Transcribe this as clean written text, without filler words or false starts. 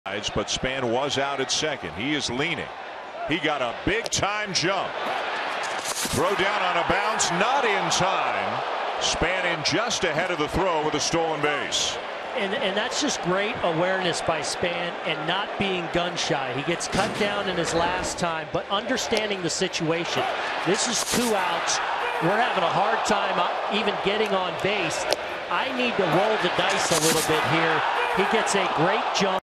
But Span was out at second. He is leaning. He got a big time jump. Throw down on a bounce, not in time. Span in just ahead of the throw with a stolen base. And that's just great awareness by Span and not being gun shy. He gets cut down in his last time, but understanding the situation. This is 2 outs. We're having a hard time even getting on base. I need to roll the dice a little bit here. He gets a great jump.